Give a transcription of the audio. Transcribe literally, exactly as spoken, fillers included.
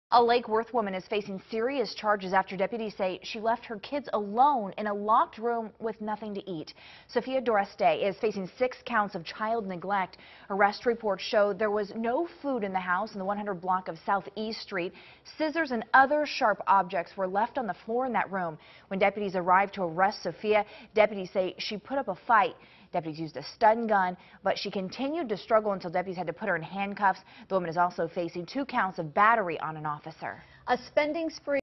A Lake Worth woman is facing serious charges after deputies say she left her kids alone in a locked room with nothing to eat. Sophia Doreste is facing six counts of child neglect. Arrest reports show there was no food in the house in the one hundred block of Southeast Street. Scissors and other sharp objects were left on the floor in that room. When deputies arrived to arrest Sophia, deputies say she put up a fight. Deputies used a stun gun, but she continued to struggle until deputies had to put her in handcuffs. The woman is also facing two counts of battery on an officer. A spending spree